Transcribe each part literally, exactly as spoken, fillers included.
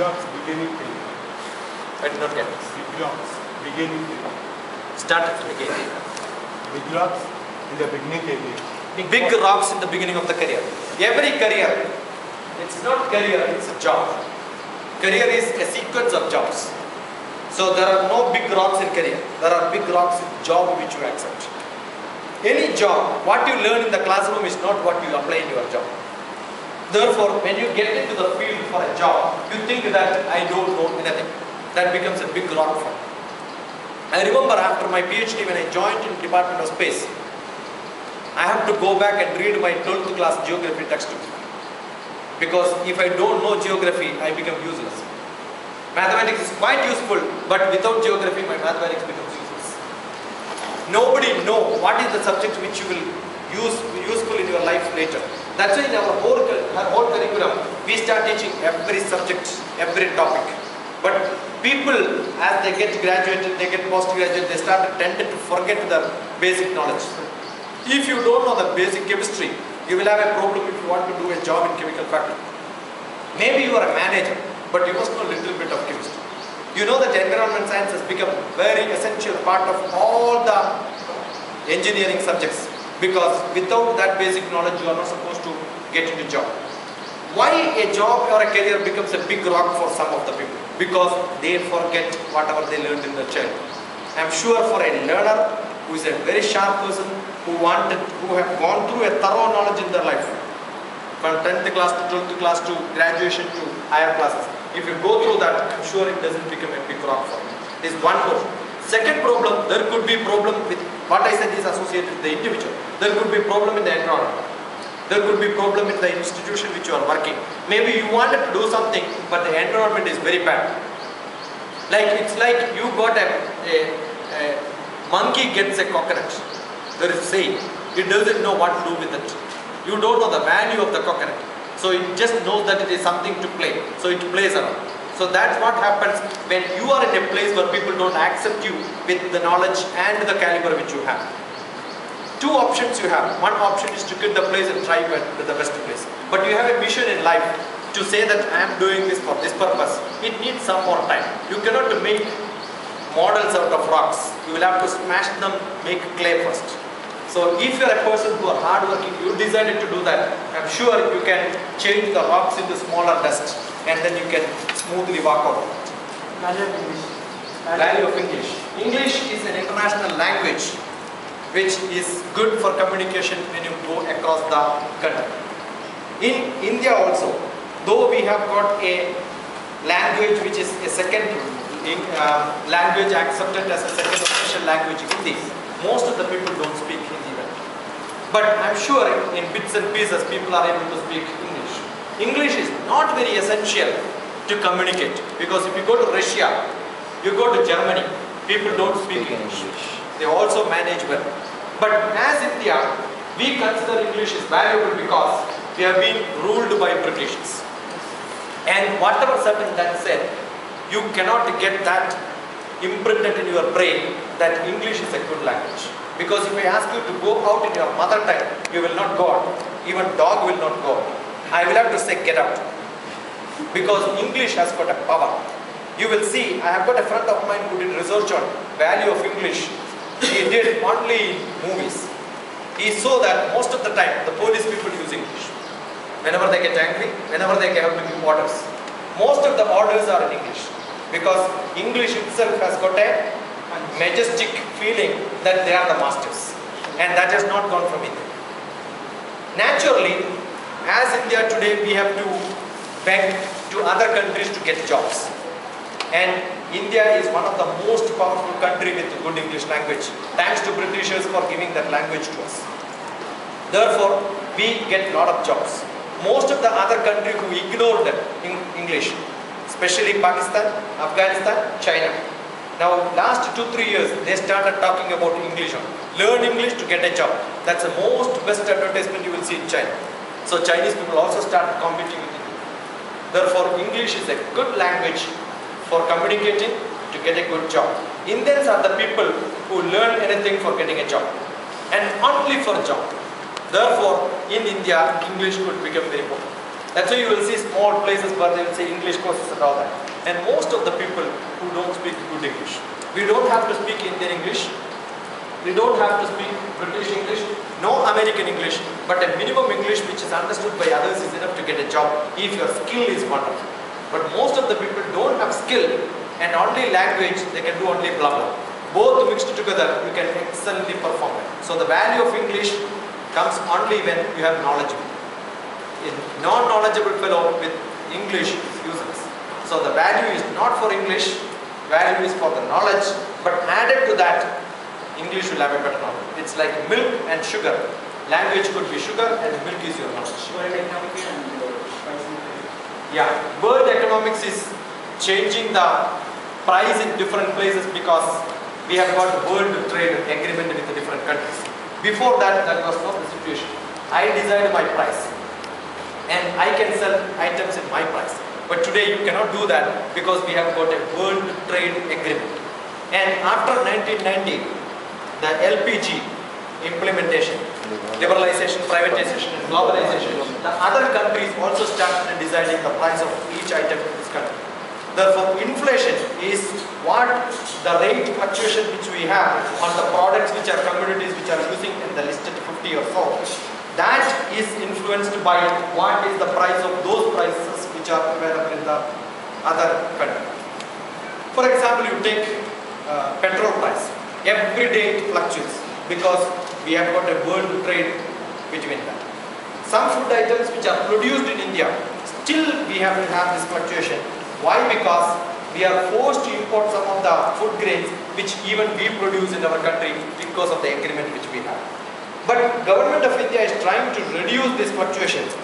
Biglocks beginning career. I did not get it. Biglocks beginning career. Start at the beginning. Biglocks in the beginning career. Big rocks in the beginning of the career. Every career, it's not career, it's a job. Career is a sequence of jobs. So there are no big rocks in career. There are big rocks in job which you accept. Any job, what you learn in the classroom is not what you apply in your job. Therefore, when you get into the field for a job, you think that I don't know anything. That becomes a big rock for me. I remember after my PhD when I joined in Department of Space, I have to go back and read my twelfth class geography textbook. Because if I don't know geography, I become useless. Mathematics is quite useful, but without geography, my mathematics becomes useless. Nobody knows what is the subject which you will use useful in your life later. That's why in our whole, our whole curriculum, we start teaching every subject, every topic. But people, as they get graduated, they get postgraduate, they start tended to forget the basic knowledge. If you don't know the basic chemistry, you will have a problem if you want to do a job in chemical factory. Maybe you are a manager, but you must know a little bit of chemistry. You know that environment science has become a very essential part of all the engineering subjects, because without that basic knowledge you are not supposed to get into job. Why a job or a career becomes a big rock for some of the people? Because they forget whatever they learned in their childhood. I am sure for a learner who is a very sharp person, who wanted, who have gone through a thorough knowledge in their life, from tenth class to twelfth class to graduation to higher classes. If you go through that, I am sure it doesn't become a big rock for you. This is one problem. Second problem, there could be problem with what I said is associated with the individual. There could be problem in the environment. There could be problem in the institution which you are working. Maybe you wanted to do something, but the environment is very bad. Like it's like you got a, a, a monkey gets a coconut. There is a saying, it doesn't know what to do with it. You don't know the value of the coconut. So it just knows that it is something to play. So it plays around. So that's what happens when you are in a place where people don't accept you with the knowledge and the caliber which you have. Two options you have. One option is to quit the place and try with the best place. But you have a mission in life to say that I am doing this for this purpose. It needs some more time. You cannot make models out of rocks. You will have to smash them, make clay first. So if you are a person who are hardworking, you decided to do that, I am sure you can change the rocks into smaller dust and then you can smoothly walk out. Value of English. Value of English. English is an international language which is good for communication when you go across the country. In India also, though we have got a language which is a second in, uh, language accepted as a second official language, Hindi, most of the people don't speak Hindi well. But I'm sure in bits and pieces people are able to speak English. English is not very essential to communicate, because if you go to Russia, you go to Germany, people don't speak English. They also manage well. But as India, we consider English is valuable because we have been ruled by Britishers. And whatever certain that said, you cannot get that imprinted in your brain that English is a good language. Because if I ask you to go out in your mother tongue, you will not go out. Even dog will not go out. I will have to say get out. Because English has got a power. You will see, I have got a friend of mine who did research on value of English. He did only in movies. He saw that most of the time the police people use English. Whenever they get angry, whenever they have to give orders. Most of the orders are in English. Because English itself has got a majestic feeling that they are the masters. And that has not gone from India. Naturally, as India today, we have to beg to other countries to get jobs. And India is one of the most powerful country with good English language, thanks to Britishers for giving that language to us. Therefore, we get a lot of jobs. Most of the other countries who ignored English, especially Pakistan, Afghanistan, China. Now, last two, three years, they started talking about English. Learn English to get a job. That's the most best advertisement you will see in China. So Chinese people also started competing with English. Therefore, English is a good language for communicating to get a good job. Indians are the people who learn anything for getting a job. And only for job. Therefore, in India, English could become very important. That's why you will see small places where they will say English courses and all that. And most of the people who don't speak good English, we don't have to speak Indian English, we don't have to speak British English, no American English, but a minimum English which is understood by others is enough to get a job if your skill is wonderful. But most of the people don't have skill and only language, they can do only blah blah. Both mixed together, you can excellently perform it. So the value of English comes only when you have knowledge. A non-knowledgeable fellow with English is useless. So the value is not for English, value is for the knowledge, but added to that, English will have a better knowledge. It's like milk and sugar. Language could be sugar and milk is your knowledge. World economic and uh, pricing. Yeah, world economics is changing the price in different places because we have got world trade agreement with the different countries. Before that, that was not the situation. I decide my price and I can sell items in my price. But today you cannot do that because we have got a world trade agreement. And after nineteen ninety, the L P G implementation, liberalization, privatization and globalization, the other countries also started deciding the price of each item in this country. Therefore, inflation is what the rate fluctuation which we have on the products which are commodities which are using in the listed fifty or so. That is influenced by what is the price of those prices which are available in the other country. For example, you take uh, petrol price. Every day it fluctuates because we have got a world trade between them. Some food items which are produced in India, still we have to have this fluctuation. Why? Because we are forced to import some of the food grains which even we produce in our country because of the agreement which we have. But government of India is trying to reduce these fluctuations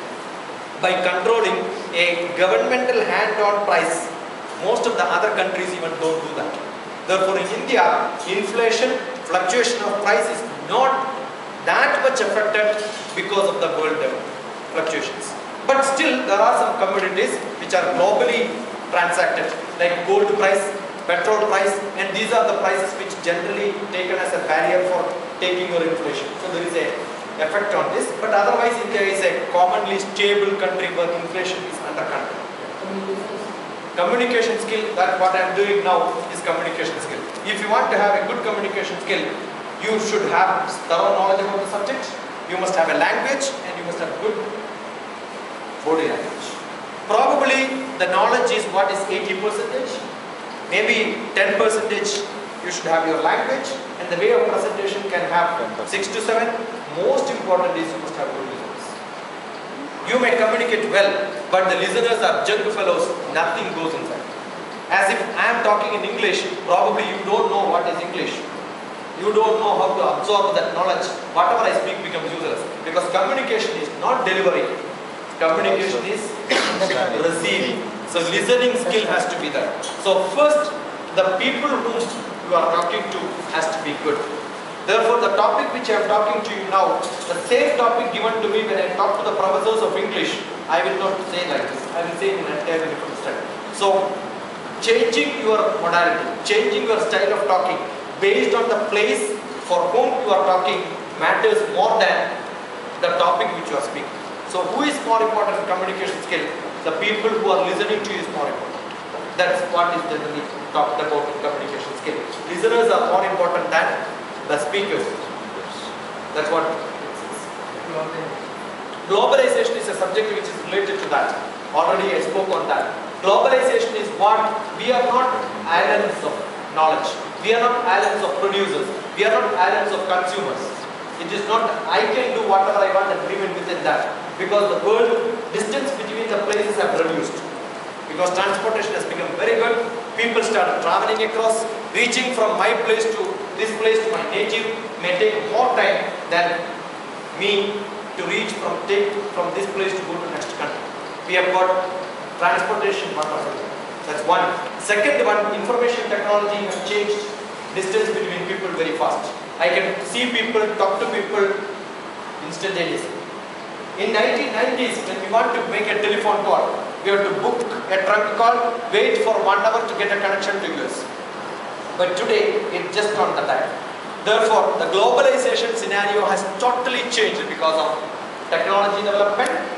by controlling a governmental hand-on price. Most of the other countries even don't do that. Therefore, in India, inflation, fluctuation of price is not that much affected because of the world fluctuations. But still, there are some commodities which are globally transacted, like gold price, petrol price, and these are the prices which generally taken as a barrier for taking your inflation. So there is a effect on this, but otherwise India is a commonly stable country where inflation is under control. Communication skill, that what I am doing now is communication skill. If you want to have a good communication skill, you should have thorough knowledge about the subject, you must have a language, and you must have good body language. Probably the knowledge is what is eighty percentage, maybe ten percentage you should have your language, and the way of presentation can have six to seven. Most important is you must have good listeners. You may communicate well, but the listeners are junk fellows, nothing goes inside. As if I am talking in English, probably you don't know what is English. You don't know how to absorb that knowledge. Whatever I speak becomes useless. Because communication is not delivery. Communication is receiving. So listening skill has to be there. So first, the people whom you are talking to has to be good. Therefore, the topic which I am talking to you now, the same topic given to me when I talk to the professors of English, I will not say like this. I will say in an entirely different style. So, changing your modality, changing your style of talking based on the place for whom you are talking matters more than the topic which you are speaking. So, who is more important in communication skill? The people who are listening to you is more important. That's what is generally talked about in communication skill. Listeners are more important than the speakers. That's what it is. Globalization is a subject which is related to that. Already I spoke on that. Globalization is what we are not islands of knowledge. We are not islands of producers. We are not islands of consumers. It is not I can do whatever I want and remain within that. Because the world distance between the places have reduced. Because transportation has become very good. People start traveling across. Reaching from my place to this place to my native may take more time than me to reach from take from this place to go to next country. We have got transportation wonderful. That's one. Second one, information technology has changed distance between people very fast. I can see people, talk to people instantaneously. In nineteen nineties, when we want to make a telephone call, we have to book a trunk call, wait for one hour to get a connection to U S. But today, it's just on the time. Therefore, the globalization scenario has totally changed because of technology development,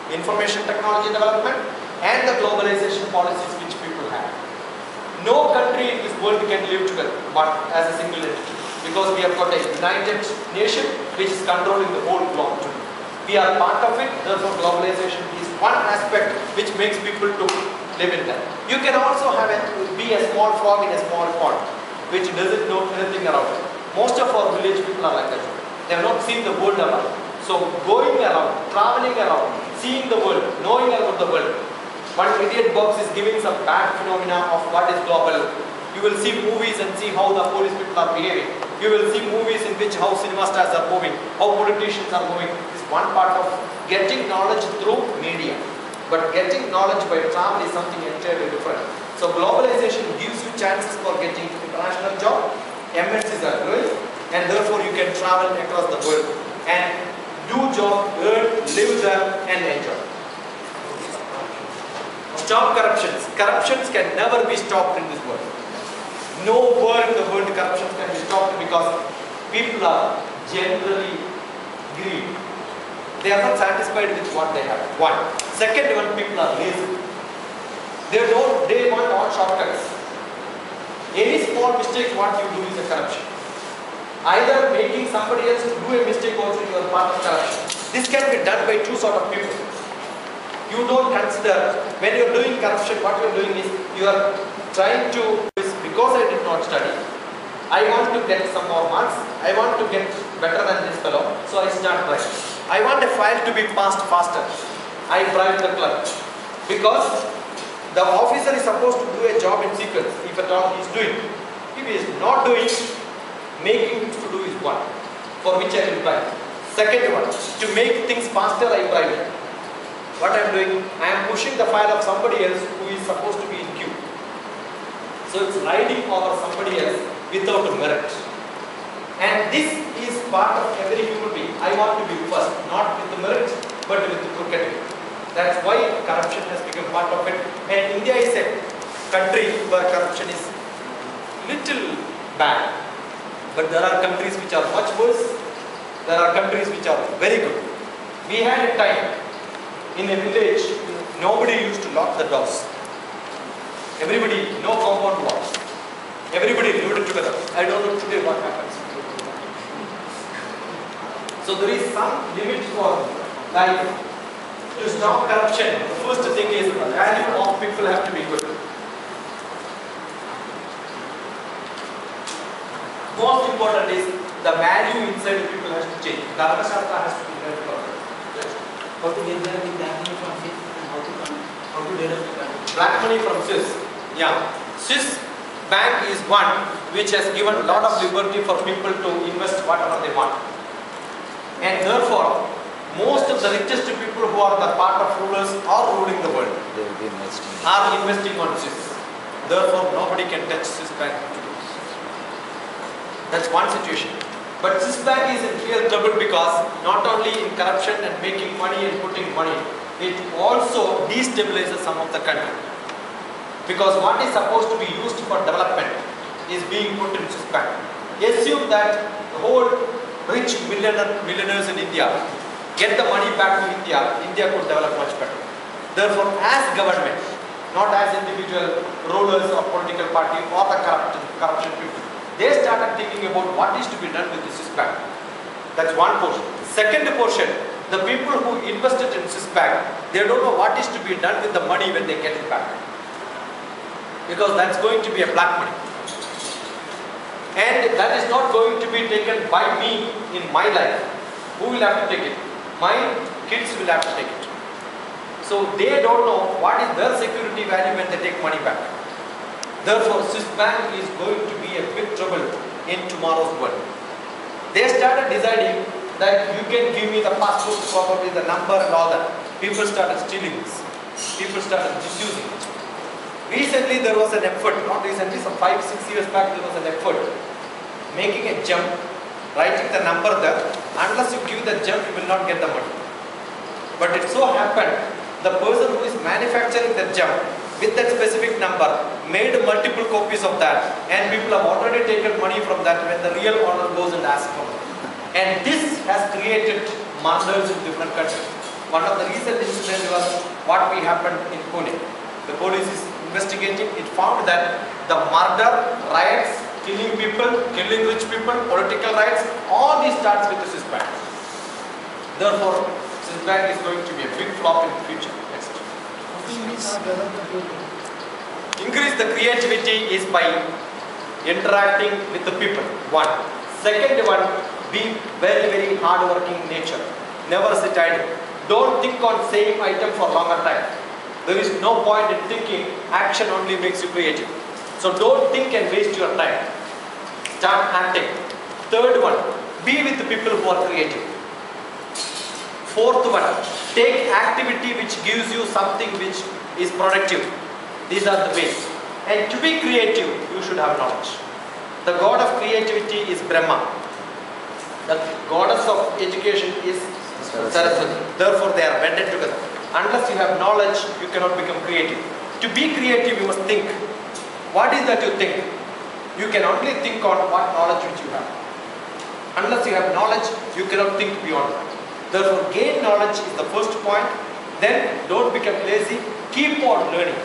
information technology development, and the globalization policies which people have. No country in this world can live together but as a single entity, because we have got a united nation which is controlling the whole globe today. We are part of it, therefore globalization is one aspect which makes people to live in that. You can also have a, be a small frog in a small pond, which doesn't know anything around it. Most of our village people are like that. They have not seen the world around. So going around, traveling around, seeing the world, knowing about the world. One idiot box is giving some bad phenomena of what is global. You will see movies and see how the police people are behaving. You will see movies in which how cinema stars are moving, how politicians are moving. This is one part of getting knowledge through media. But getting knowledge by travel is something entirely different. So globalization gives you chances for getting international job. M N Cs are growing, and therefore you can travel across the world and do job, earn, live there and enjoy. Stop corruptions. Corruptions can never be stopped in this world. Nowhere in the world corruption can be stopped, because people are generally greedy. They are not satisfied with what they have. One. Second one, people are lazy. They don't, they want all shortcuts. Any small mistake what you do is a corruption. Either making somebody else to do a mistake also, you are part of corruption. This can be done by two sort of people. You don't consider, when you are doing corruption, what you are doing is, you are trying to, because I did not study, I want to get some more marks, I want to get better than this fellow, so I start bribing. I want a file to be passed faster. I bribe the clerk. Because the officer is supposed to do a job in sequence, if at all he is doing. If he is not doing, making things to do is one, for which I will bribe. Second one, to make things faster, I bribe it. What I am doing, I am pushing the file of somebody else who is supposed to be in queue. So it's riding over somebody else without a merit. And this is part of every human being. I want to be first, not with the merit, but with the crookedness. That's why corruption has become part of it. And India is a country where corruption is little bad. But there are countries which are much worse. There are countries which are very good. We had a time in a village, nobody used to lock the doors. Everybody, no compound walls. Everybody lived together. I don't know today what happens. So there is some limit for life. To stop corruption, the first thing is the value of people have to be good. Most important is the value inside the people has to change. Dharma Shastra has to be very important. How to get there with black money from Swiss and how to come, how to develop the country. Black money from Swiss. Yeah. Swiss bank is one which has given a lot of liberty for people to invest whatever they want. And therefore, most of the richest people who are the part of rulers are ruling the world. They will be investing. Are investing on Swiss. Therefore, nobody can touch Swiss bank. That's one situation. But Swiss bank is in real trouble, because not only in corruption and making money and putting money, it also destabilizes some of the country. Because what is supposed to be used for development is being put in Swiss bank. Assume that the whole rich millionaire, millionaires in India get the money back to India, India could develop much better. Therefore, as government, not as individual rulers or political party or the corrupt, corruption people, they started thinking about what is to be done with the Swiss bank. That's one portion. Second portion, the people who invested in Swiss bank, they don't know what is to be done with the money when they get it back. Because that's going to be a black money. And that is not going to be taken by me in my life. Who will have to take it? My kids will have to take it. So they don't know what is their security value when they take money back. Therefore, Swiss bank is going to be a big trouble in tomorrow's world. They started deciding that you can give me the passport, probably the number and all that. People started stealing this. People started misusing it. Recently there was an effort, not recently, some five, six years back there was an effort, making a jump, writing the number there. Unless you give the jump, you will not get the money. But it so happened, the person who is manufacturing the jump with that specific number made multiple copies of that, and people have already taken money from that when the real owner goes and asks for it. And this has created wonders in different countries. One of the recent incidents was what we happened in Pune. The police is investigating. It found that the murder, riots, killing people, killing rich people, political riots, all these starts with the Swiss bank. Therefore, Swiss bank is going to be a big flop in the future. Next. Increase the creativity is by interacting with the people. One. Second one, be very very hard-working in nature. Never sit idle. Don't think on same item for longer time. There is no point in thinking. Action only makes you creative. So don't think and waste your time. Start acting. Third one, be with the people who are creative. Fourth one, take activity which gives you something which is productive. These are the ways. And to be creative, you should have knowledge. The god of creativity is Brahma. The goddess of education is Saraswati. Therefore, they are wedded together. Unless you have knowledge, you cannot become creative. To be creative, you must think. What is that you think? You can only think on what knowledge which you have. Unless you have knowledge, you cannot think beyond that. Therefore, gain knowledge is the first point. Then, don't become lazy. Keep on learning.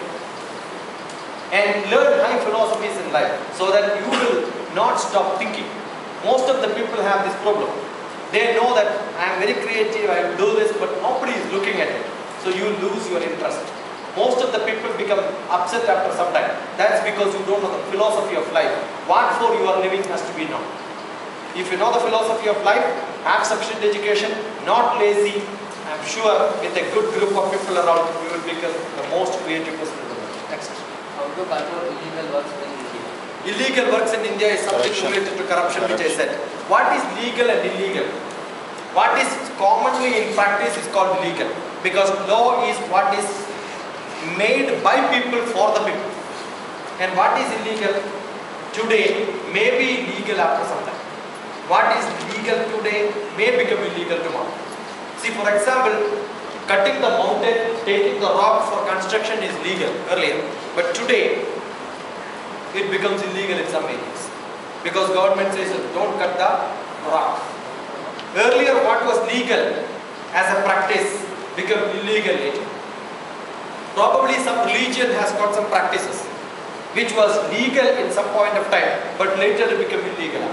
And learn high philosophies in life so that you will not stop thinking. Most of the people have this problem. They know that I am very creative, I will do this, but nobody is looking at it. So you lose your interest. Most of the people become upset after some time. That's because you don't know the philosophy of life. What for you are living has to be known. If you know the philosophy of life, have sufficient education, not lazy, I am sure with a good group of people around, you will become the most creative person in the world. Next. How to control illegal works in India? Illegal works in India is something Corruption. related to corruption, Corruption. which I said. What is legal and illegal? What is commonly in practice is called legal. Because law is what is made by people for the people. And what is illegal today may be legal after some time. What is legal today may become illegal tomorrow. See, for example, cutting the mountain, taking the rock for construction is legal earlier. But today, it becomes illegal in some areas. Because government says, don't cut the rock. Earlier, what was legal as a practice became illegal later. Probably some religion has got some practices which was legal in some point of time, but later it became illegal.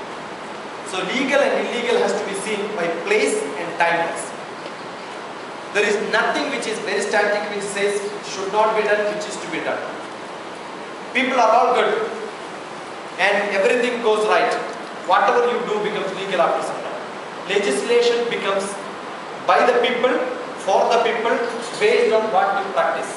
So legal and illegal has to be seen by place and time. There is nothing which is very static which says should not be done, which is to be done. People are all good and everything goes right. Whatever you do becomes legal after some time. Legislation becomes by the people, for the people, based on what you practice.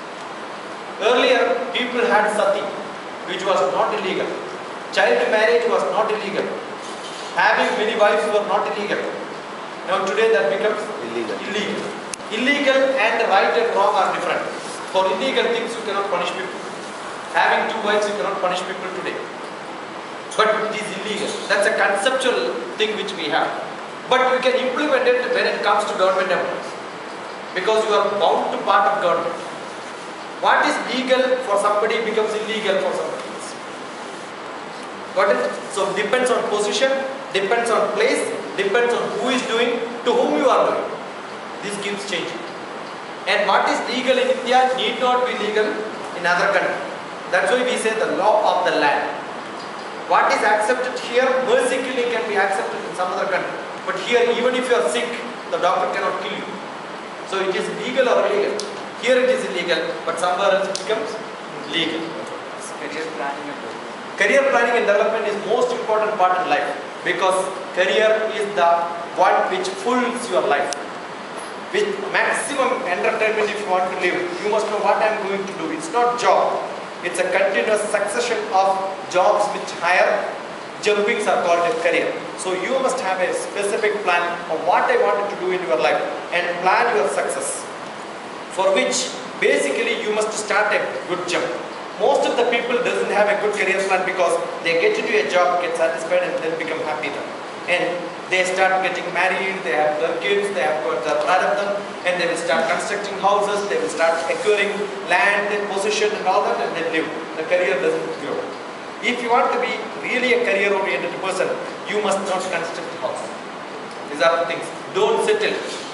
Earlier, people had sati, which was not illegal. Child marriage was not illegal. Having many wives were not illegal. Now today that becomes Illegal. illegal. Illegal and right and wrong are different. For illegal things you cannot punish people. Having two wives you cannot punish people today. But it is illegal. That's a conceptual thing which we have. But you can implement it when it comes to government employees. Because you are bound to part of government. What is legal for somebody becomes illegal for somebody else. Got it? So depends on position, depends on place, depends on who is doing, to whom you are doing. This keeps changing. And what is legal in India need not be legal in other countries. That's why we say the law of the land. What is accepted here mercifully can be accepted in some other country. But here, even if you are sick, the doctor cannot kill you. So it is legal or illegal. Here it is illegal, but somewhere else it becomes legal. Career planning and development. Career planning and development is most important part in life because career is the one which fulfills your life. With maximum entertainment if you want to live, you must know what I am going to do. It's not job. It's a continuous succession of jobs which higher jumpings are called a career. So you must have a specific plan of what I wanted to do in your life and plan your success. For which basically you must start a good jump. Most of the people doesn't have a good career plan because they get into a job, get satisfied and then become happy then. And they start getting married, they have their kids, they have got their them, and they will start constructing houses, they will start acquiring land, possession and all that and then live. The career doesn't grow. If you want to be really a career-oriented person, you must not construct a house. These are the things. Don't settle.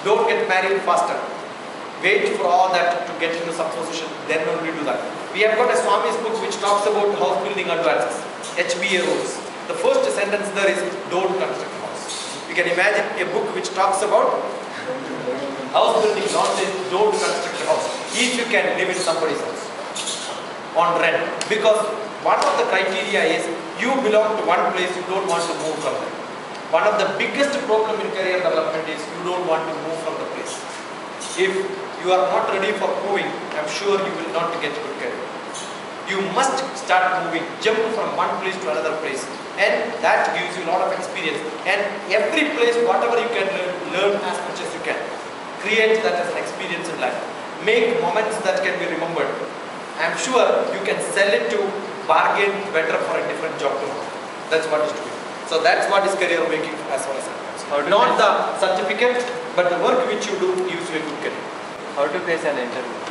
Don't get married faster. Wait for all that to get into some position, then only do that. We have got a Swami's book which talks about house building advances, H B A rules. The first sentence there is, don't construct a house. You can imagine a book which talks about house building, not this, don't construct a house. If you can live in somebody's house on rent. Because one of the criteria is, you belong to one place, you don't want to move from there. One of the biggest problem in career development is, you don't want to move from the place. If you are not ready for moving, I'm sure you will not get good career. You must start moving, jump from one place to another place, and that gives you a lot of experience. And every place, whatever you can learn, learn as much as you can. Create that as an experience in life. Make moments that can be remembered. I'm sure you can sell it to bargain better for a different job tomorrow. That's what is to be. So that's what is career making as far as I'm concerned. Not the certificate, but the work which you do gives you a good career. How to face an interview?